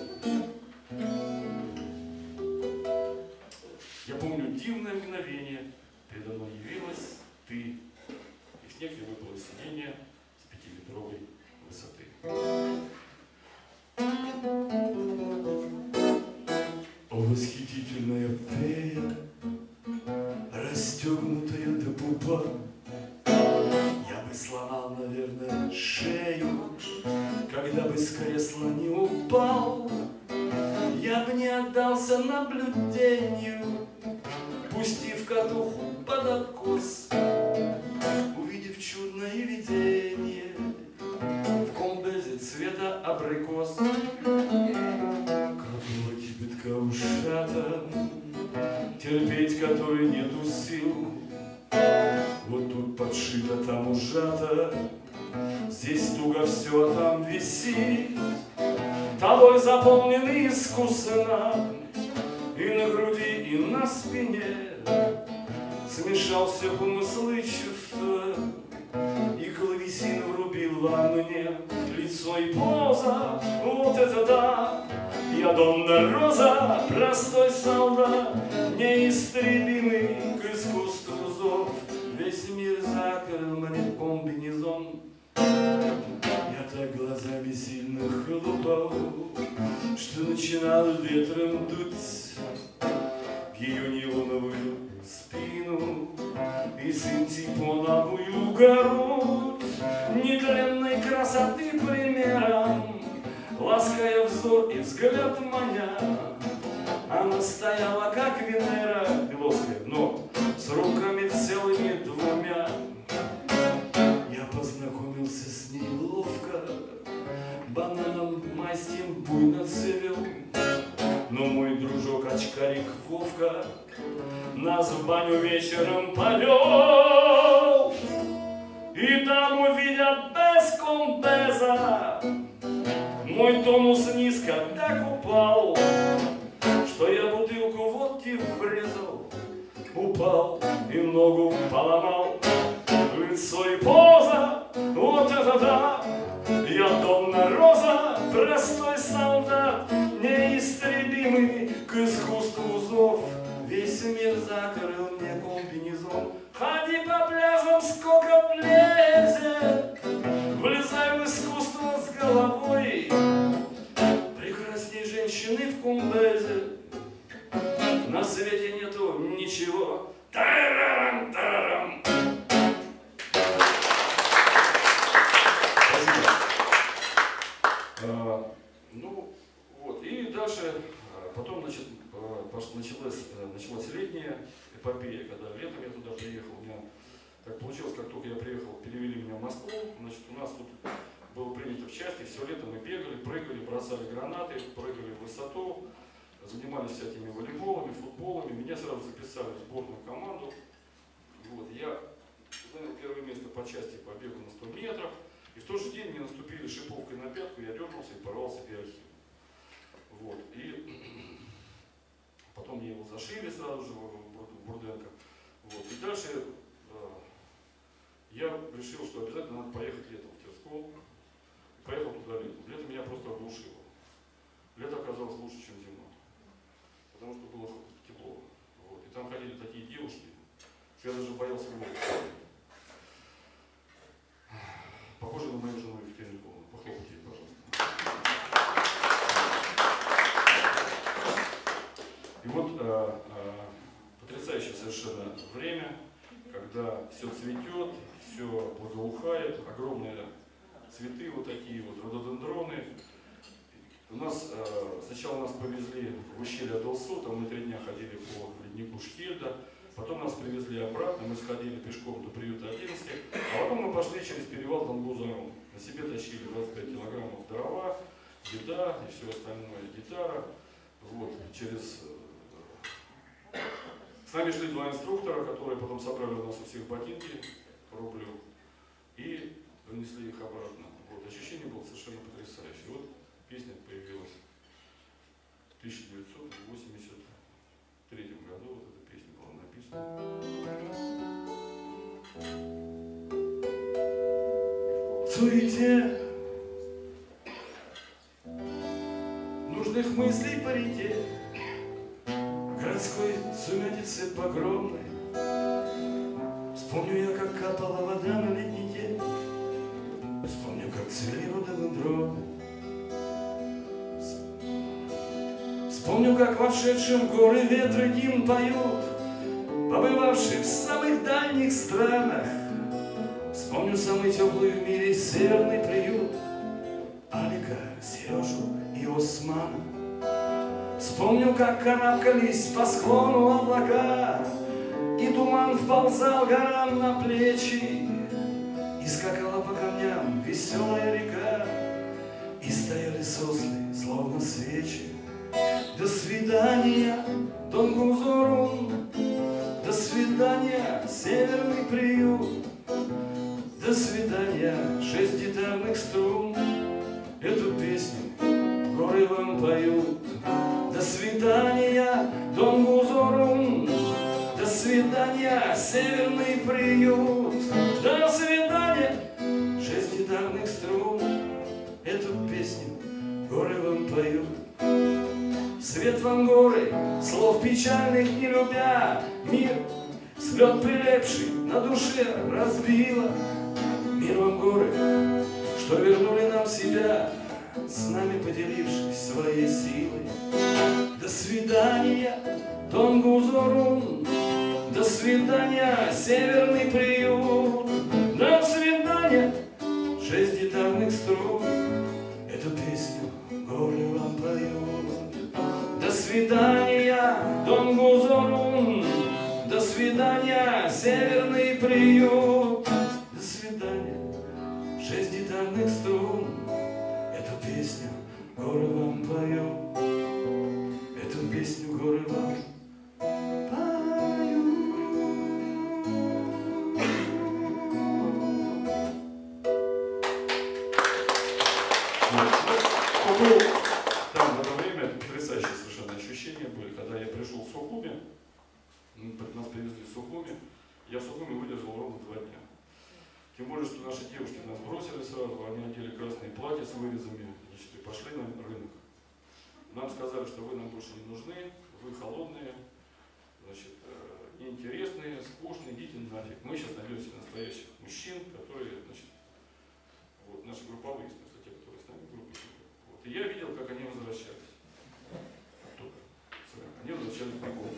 Я помню дивное мгновение, передо мной явилась ты, и в снег я выпало сиденье с 5-метровой высоты. О, восхитительная фея, расстегнутая до пупа, я бы сломал, наверное, шею, когда бы с кресла не упал. Я бы не отдался наблюдению, пустив катуху под откос, увидев чудное видение в комбезе цвета абрикос. Крутого кипятка ушата, терпеть который нету сил. Вот тут подшито, там ужато, здесь туго все, а там висит. Тобой заполнены искусно и на груди, и на спине. Смешался помыслы и чувства, и клавесин врубил во мне. Лицо и поза, вот это да! Я Донна Роза, простой солдат, неистребимый к искусству зов. Весь мир закрыл мне комбинезон. Я так глазами сильно хлопал, что начинал ветром дуть в ее нейлоновую спину и синтепоновую грудь. Нетленной красоты примером лаская взор и взгляд маня. Она стояла, как Венера Беловская, но с руками целыми двумя. Я познакомился с ней ловко, бананом майским буйно цвел. Но мой дружок-очкарик Вовка нас в баню вечером повел. И там увидят без комбеза мой тонус низко так упал, что я бутылку водки врезал, упал и ногу поломал. Лицо и поза, вот это да! Я Донна Роза, простой солдат, неистребимый к искусству зов. Весь мир закрыл мне комбинезон. Ходи по пляжам, сколько влезет, влезай в искусство с головой. Прекрасней женщины в кумбезе на свете нету ничего. Тарарам, тарарам. Ну вот, и дальше, потом, значит, началась летняя эпопея, когда летом я туда приехал. У меня так получилось, как только я приехал, перевели меня в Москву. Значит, у нас тут было принято в части, все лето мы бегали, прыгали, бросали гранаты, прыгали в высоту, занимались всякими волейболами, футболами. Меня сразу записали в сборную команду. Вот, я занял первое место по части по бегу на 100 метров. И в тот же день мне наступили шиповкой на пятку, я дернулся и порвал себе ахилл. Вот. И потом мне его зашили сразу же в Бурденко. Вот. И дальше я решил, что обязательно надо поехать летом в Терскол. Поехал туда летом. Лето меня просто оглушило. Лето оказалось лучше, чем зима. Потому что было тепло. Вот. И там ходили такие девушки, что я даже боялся голову. Похоже на мою жену Екатерину Павловну. Похлопайте ей, пожалуйста. И вот потрясающее совершенно время, когда все цветет, все благоухает, огромные цветы вот такие вот, рододендроны. У нас сначала нас повезли в ущелье Адалсу, там мы 3 дня ходили по леднику Шхельда. Потом нас привезли обратно, мы сходили пешком до приюта 11, а потом мы пошли через перевал Донгузару. На себе тащили 25 килограммов дрова, еда и все остальное, гитара. Вот, С нами шли 2 инструктора, которые потом собрали у нас у всех ботинки по рублю и принесли их обратно. Вот, ощущение было совершенно потрясающее. Вот песня появилась в 1983 году. Вот эта песня была написана. В суете нужных мыслей парите, городской сумятицы погромной. Вспомню я, как капала вода на летний день, вспомню, как цвели рододендроны. Вспомню, как вошедшим в горы ветры гимн поют, побывавшие в самых дальних странах. Вспомню самый теплый в мире северный приют Алика, Сережу и Османа. Вспомню, как карабкались по склону облака, и туман вползал горам на плечи, и скакала по камням веселая река, и стояли сосны, словно свечи. До свидания, Донгузорун, до свидания, северный приют, до свидания, 6 гитарных струн. Эту песню горы вам поют. До свидания, Донгузорун, до свидания, северный приют, до свидания, 6 гитарных струн. Эту песню горы вам поют. Свет вам горы, слов печальных не любя, мир, слет прилепший на душе разбила. Мир вам горы, что вернули нам себя, с нами поделившись своей силой. До свидания, Донгузорун, до свидания, северный приют, до свидания, 6 гитарных струн. Эту песню свидания, Дон Гузорун. До свидания, северный приют. До свидания, 6 гитарных струн. Эту песню горы вам пою. Эту песню горы вам пою. Там в это время потрясающие совершенно ощущения были, когда я пришел в Сухуми, нас привезли в Сухуми, я в Сухуми выдержал ровно 2 дня. Тем более, что наши девушки нас бросили сразу, они одели красные платья с вырезами, значит, и пошли на рынок. Нам сказали, что вы нам больше не нужны, вы холодные, значит, неинтересные, скучные, идите нафиг. Мы сейчас найдем себе настоящих мужчин, которые, значит, вот, наши групповые, в смысле, те, которые с нами в группе. Вот. И я видел, как они возвращались. Оттуда. Они возвращались в бегом.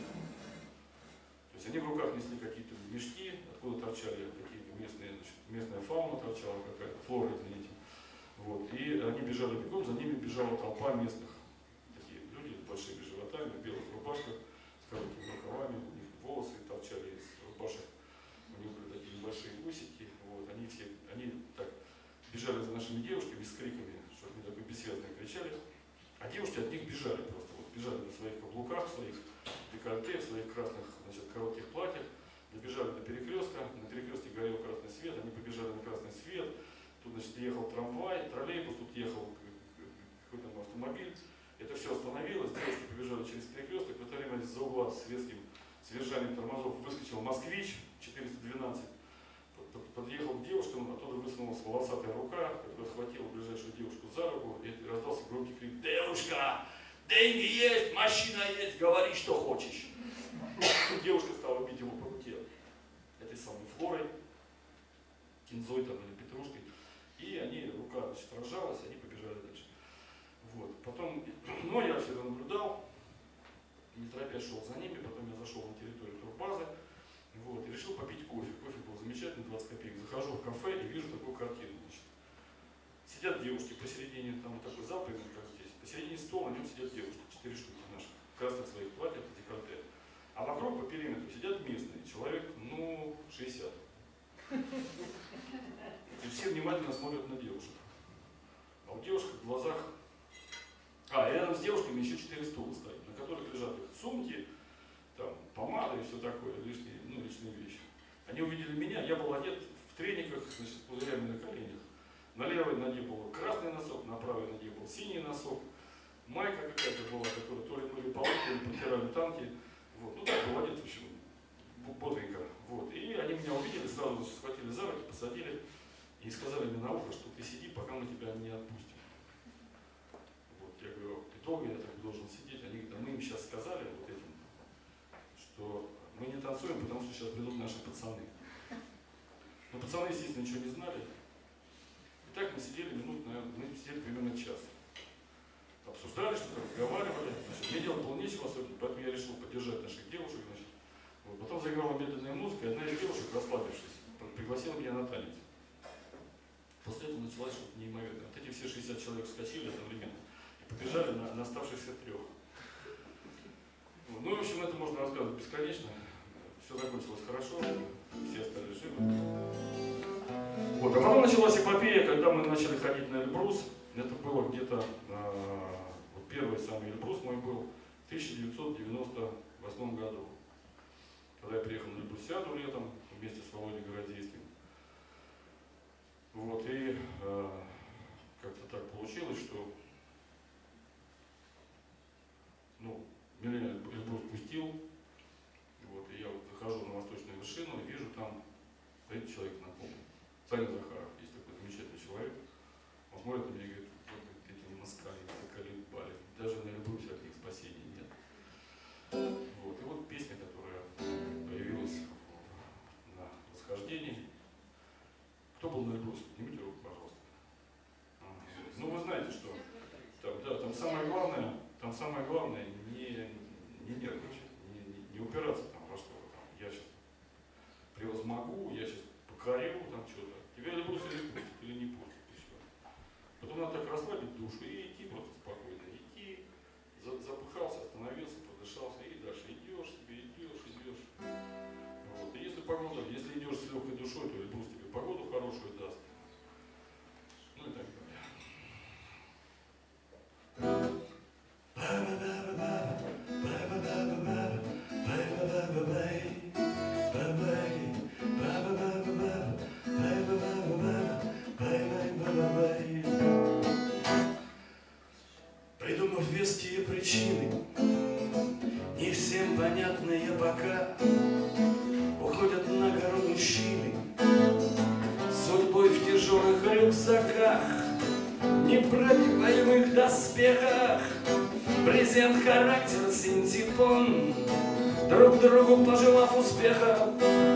То есть они в руках несли какие-то мешки, откуда торчали какие-то местные, значит, местная фауна торчала какая-то, флора, извините. Вот. И они бежали бегом, за ними бежала толпа местных. Такие люди с большими животами, в белых рубашках, с короткими рукавами, у них волосы торчали из рубашек, у них были такие небольшие усики. Вот. Они так бежали за нашими девушками с криками, что они такой бессвязно кричали. А девушки от них бежали просто. Вот, бежали на своих каблуках, в своих декольте, в своих красных, значит, коротких платьях. Добежали до перекрестка, на перекрестке горел красный свет, они побежали на красный свет. Тут, значит, ехал трамвай, троллейбус, тут ехал какой-то автомобиль. Это все остановилось, девушки побежали через перекресток. В это время из-за угла с резким свержанием тормозов выскочил москвич 412. Подъехал к девушкам, оттуда высунулась волосатая рука, которая схватила ближайшую девушку за руку, и раздался громкий крик: «Девушка, деньги есть, машина есть, говори, что хочешь». Девушка стала бить его по руке этой самой флорой, кинзой там или петрушкой, и рука, значит, разжалась, они побежали дальше. Вот. Потом, я все это наблюдал, не торопясь шел за ними, потом я зашел на территорию турбазы, вот, и решил попить кофе. Кофе был замечательный, 20 копеек. Захожу в кафе и вижу такую картину. Значит. Сидят девушки посередине, там вот такой зал, примерно как здесь, посередине стола, на нем сидят девушки, 4 штуки наших, в красных своих платьях, декольте. А вокруг по периметру сидят местные, человек, 60. И все внимательно смотрят на девушек. А у девушек в глазах... и рядом с девушками еще 4 стула стоят, на которых лежат их сумки, там, помада и все такое, лишние вещи. Они увидели меня, я был одет в трениках, значит, с пузырями на коленях. На левой ноге был красный носок, на правой ноге был синий носок. Майка какая-то была, которую то ли мыли полы, то ли протирали танки. Вот. Так был одет, в общем, бодренько. Вот. И они меня увидели, сразу, значит, схватили за руки, посадили и сказали мне на ухо, что ты сиди, пока мы тебя не отпустим. Вот. Я говорю, и долго я так должен сидеть? Они говорят, мы им сейчас сказали вот этим, что мы не танцуем, потому что сейчас придут наши пацаны. Но пацаны, естественно, ничего не знали. И так мы сидели примерно час. Обсуждали что-то, разговаривали. Значит, мне делать было нечего особенно, поэтому я решил поддержать наших девушек. Значит. Вот. Потом заиграла медленная музыка, и одна из девушек, расслабившись, пригласила меня на танец. После этого началось что-то неимоверное. Вот эти все 60 человек вскочили одновременно и побежали на оставшихся 3. Вот. В общем, это можно рассказывать бесконечно. Все закончилось хорошо, все стали живы. Вот. А потом началась эпопея, когда мы начали ходить на Эльбрус. Это было где-то, первый самый Эльбрус мой был в 1998 году. Когда я приехал на Эльбрусиаду летом вместе с Володей Городейским. Вот. И как-то так получилось, что меня Эльбрус пустил. Вот. И я захожу на восточную вершину и вижу там стоит человек знакомый. Саня Захаров, есть такой замечательный человек. Он смотрит на меня и говорит, вот эти москали заколебали. Даже на Эльбрусе от них спасения нет. Вот. И вот песня, которая появилась на восхождении. Кто был на Эльбрусе? Поднимите руку, пожалуйста. Вы знаете, что там самое главное не нервничать, не упираться там во что-то. Я сейчас превозмогу, я сейчас покорю там что-то. Тебя Эльбрус или пустит, или не пустит. И все. Потом надо так расслабить душу и идти просто спокойно. Идти, запыхался, остановился. причины, не всем понятные пока, уходят на гору мужчины, судьбой в тяжелых рюкзаках, непробиваемых доспехах, брезент, характер, синтепон, друг другу пожелав успеха,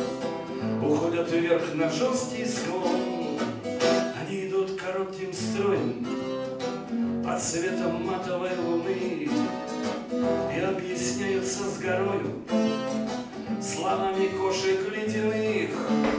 уходят вверх на жесткий склон. Они идут коротким строем под светом матовой луны и объясняются с горою словами кошек ледяных,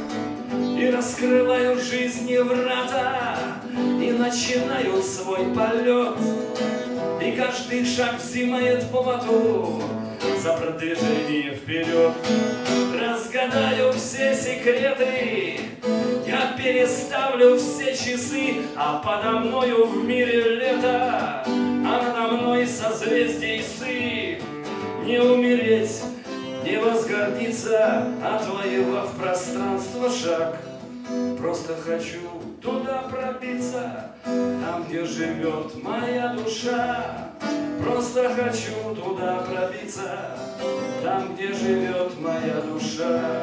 и раскрывают жизни врата, и начинают свой полет, и каждый шаг взимает поводу за продвижение вперед. Разгадаю все секреты, я переставлю все часы, а подо мною в мире лето, а надо мной созвездий сыпь. Не умереть, не возгордиться, отвоевав пространство шаг. Просто хочу туда пробиться, там, где живет моя душа. Просто хочу туда пробиться, там, где живет моя душа.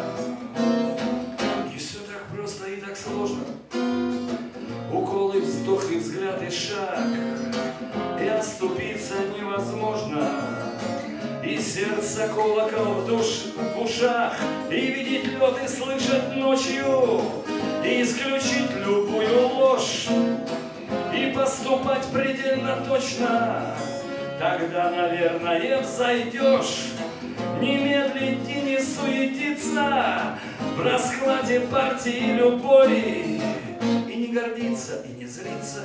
И все так просто и так сложно. Уколы, вздох и взгляд и шаг, и отступиться невозможно. И сердце колокол в ушах, и видеть лед и слышать ночью, и исключить любую ложь, и поступать предельно точно. Тогда, наверное, взойдешь, не медлить и не суетиться в раскладе партии любой, и не гордиться, и не злиться,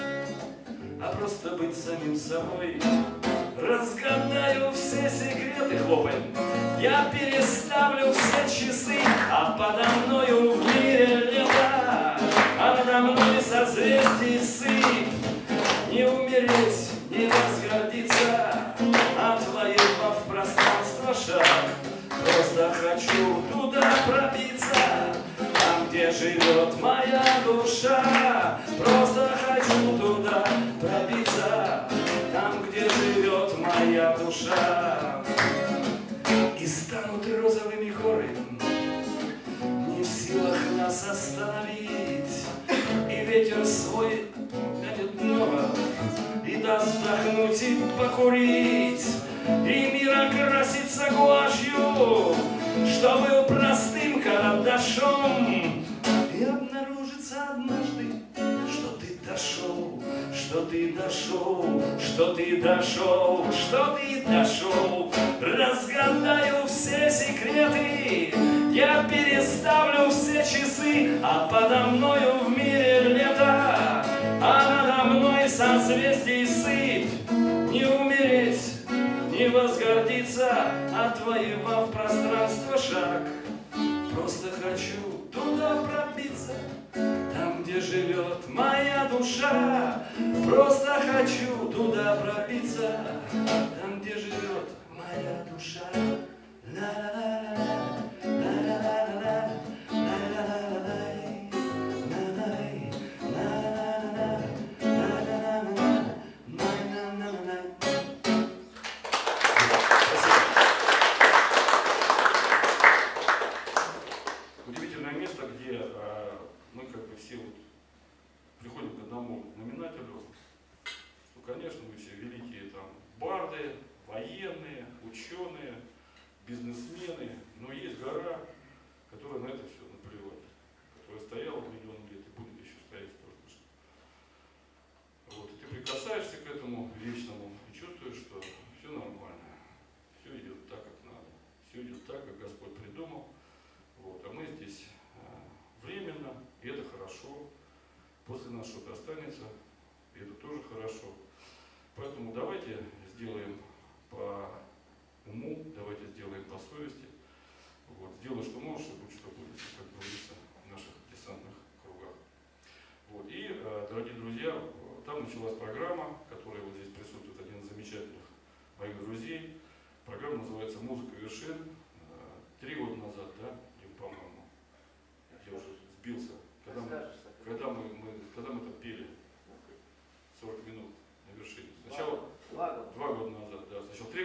а просто быть самим собой. Разгадаю все секреты, хлопаем, я переставлю все часы, а подо мною в мире лето, а надо мной созвездий сыпь. Не умереть, не возгордиться, отвоевав пространство шаг. Просто хочу туда пробиться, там, где живет моя душа. Просто хочу туда пробиться, там, где живет моя душа. И станут розовыми горы, не в силах нас остановить, и ветер свой гонит много, и даст вздохнуть и покурить, и мир окрасится гуашью, что был простым карандашом, и обнаружится однажды, что ты дошел, что ты дошел, что ты дошел, что ты дошел. Разгадаю все секреты, я переставлю все часы, а подо мною в мире лето, а надо мной созвездий сыпь. Не умереть, не возгордиться, отвоевав пространство шаг. Просто хочу туда пробиться, там, где живет моя душа. Просто хочу туда пробиться, там, где живет моя душа. Удивительное место, где мы как бы все вот приходим к одному знаменателю, что, конечно, мы все великие там барды, военные, ученые, бизнесмены, но есть гора, которая на это все наплевать, которая стояла миллион лет и будет еще стоять столько же. Вот, и ты прикасаешься к этому вечному и чувствуешь, что все нормально, все идет так, как надо, все идет так, как Господь придумал. Вот, а мы здесь временно, и это хорошо. После нас что-то останется, и это тоже хорошо. Поэтому давайте сделаем по уму, давайте сделаем по совести. Вот, сделай, что можешь, и будь, что будет, как говорится в наших десантных кругах. Вот, и, дорогие друзья, там началась программа, которая вот здесь присутствует один из замечательных моих друзей. Программа называется «Музыка вершин». 3 года назад, да, по-моему, я уже сбился, когда мы это пели 40 минут на вершине. Сначала 2 года назад, да.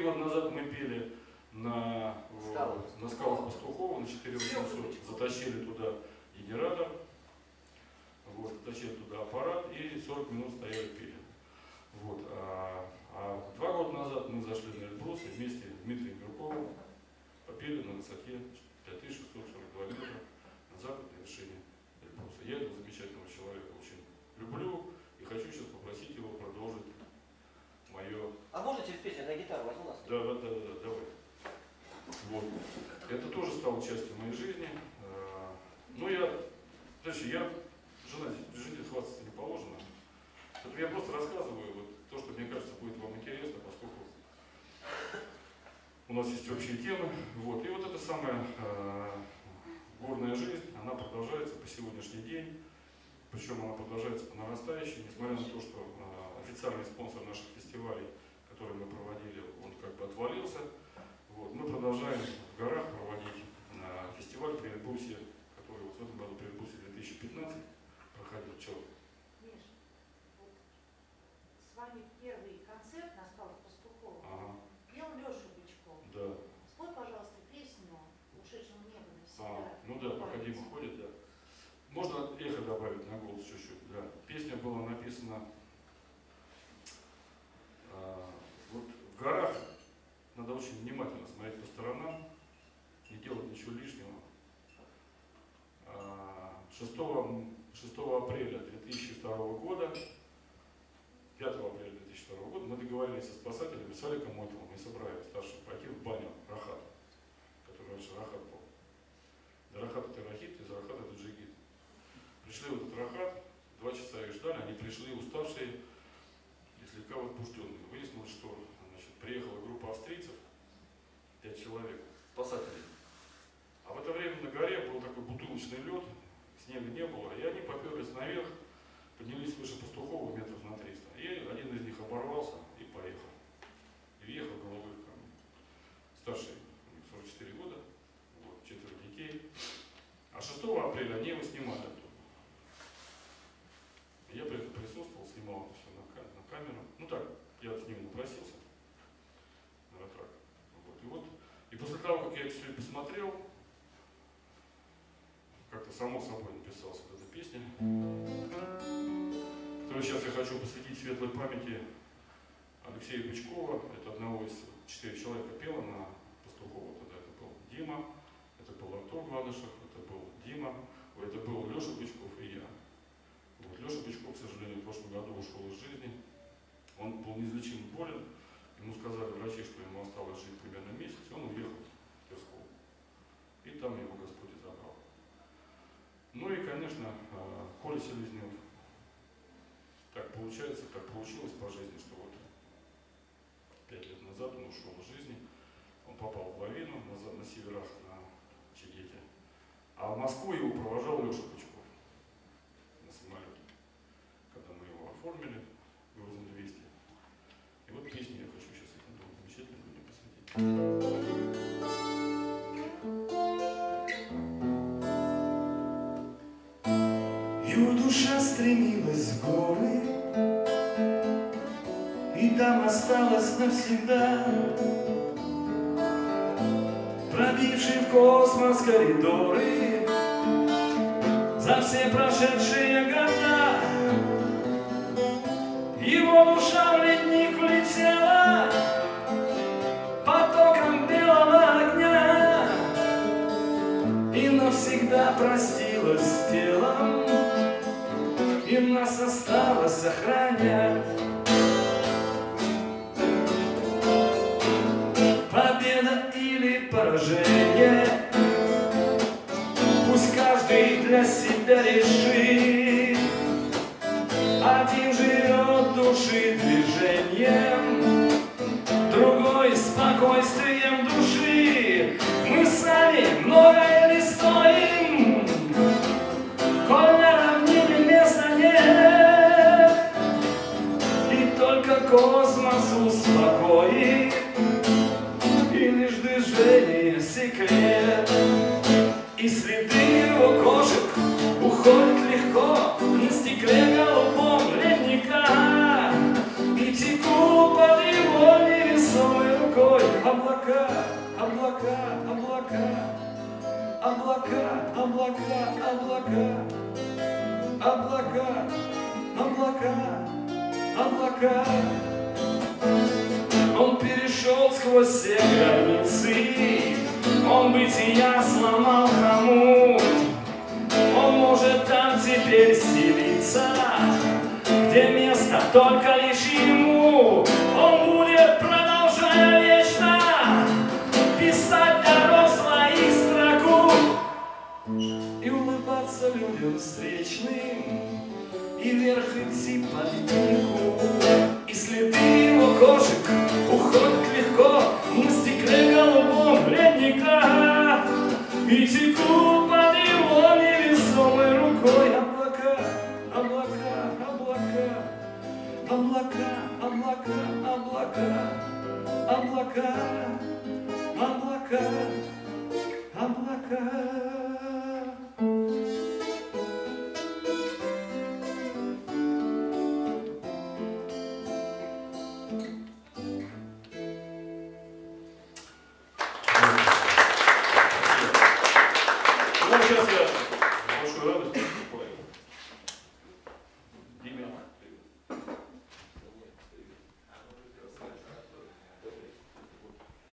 года назад мы пели на скалах Пастухова, на 4800, затащили туда генератор, вот, затащили туда аппарат и 40 минут стояли пели. Вот, а 2 года назад мы зашли на Эльбрус и вместе с Дмитрием Бирковым попели на высоте 5642 метра на западной вершине Эльбруса. Я этого замечательного человека очень люблю и хочу сейчас попросить его продолжить мое... А можно через песню на гитару возьму нас? Да, давай. Вот. Это тоже стало частью моей жизни. Ну, жить хвастаться не положено. Я просто рассказываю вот то, что мне кажется будет вам интересно, поскольку у нас есть общие темы. Вот. И вот эта самая горная жизнь, она продолжается по сегодняшний день. Причем она продолжается по нарастающей, несмотря на то, что официальный спонсор наших фестивалей, который мы проводили, он как бы отвалился. Вот. Мы продолжаем в горах проводить фестиваль при Эльбрусе, который вот в этом году при Эльбрусе 2015 проходил. Чего? Миш, вот с вами первый концерт на скалах Пастухова. Ага. Пел Леша Бычков. Да. Спой, пожалуйста, песню «Ушедшему небу навсегда». Ну да, пока Дима ходит, да. Можно эхо добавить на голос чуть-чуть, да. Песня была написана вот в горах. Надо очень внимательно смотреть по сторонам, не делать ничего лишнего. 6 апреля 2002 года, 5 апреля 2002 года мы договорились со спасателями, с Аликом Мойтовым и Собраевым старшим пойти в баню Рахат, который раньше Рахат был. Да, Рахат это Рахит, из Рахат это Джигит. Пришли в этот Рахат, 2 часа их ждали, они пришли уставшие и слегка возбужденные. Выяснилось, что приехала группа австрийцев, 5 человек, спасателей. А в это время на горе был такой бутылочный лед, снега не было, и они поперлись наверх, поднялись выше Пастухова метров на 300. И один из них оборвался и поехал. И въехал головой в камень. Старший, у них 44 года, вот, 4 детей. А 6 апреля они его снимали оттуда. Я при этом присутствовал, снимал это все на камеру. Ну так, я с ним напросился. Вот. И после того, как я это все посмотрел, как-то само собой написалась вот эта песня, которую сейчас я хочу посвятить светлой памяти Алексея Бычкова. Это одного из 4 человека пела на Пастухова. Тогда это был Дима, это был Артур Гладышев, это был Дима, это был Леша Бычков и я. Вот. Леша Бычков, к сожалению, в прошлом году ушел из жизни. Он был неизлечимо болен. Ему сказали врачи, что ему осталось жить примерно месяц, и он уехал в Тверскую. И там его Господь и забрал. Ну и, конечно, Коля Селезнев. Так получается, так получилось по жизни, что вот 5 лет назад он ушел из жизни. Он попал в лавину на северах, на Чигете. А в Москву его провожал Леша Бычков на самолете, когда мы его оформили грузом 200. И вот песню я хочу сейчас этим двум замечательным людям посвятить. Его душа стремилась в горы, и там осталась навсегда, пробивший в космос коридоры за все прошедшие года. Его душа в ледник влетела потоком белого огня и навсегда простилась с телом, и нас осталось охранять. Победа или поражение, пусть каждый для себя решит. Один живет души движением, другой спокойствием души. Мы сами многое не стоим, коль на равнине места нет, и только космос успокоит, и лишь движение секрет. И следы его кошек уходят легко на стекле голубом ледника, и текут под его невесомой рукой облака, облака, облака, облака, облака, облака, облака, облака, облака. Он перешел сквозь все границы, он бытия сломал хомут. Он может там теперь селиться, где место только лишь ему. Он будет, продолжая вечно, писать дорог своих строку и улыбаться людям встречным, и вверх идти по леднику. И следы его кошек уходят легко на стекле голубом ледника и текут под его невесомой рукой облака, облака, облака, облака, облака, облака, облака, облака, облака. Ну, сейчас я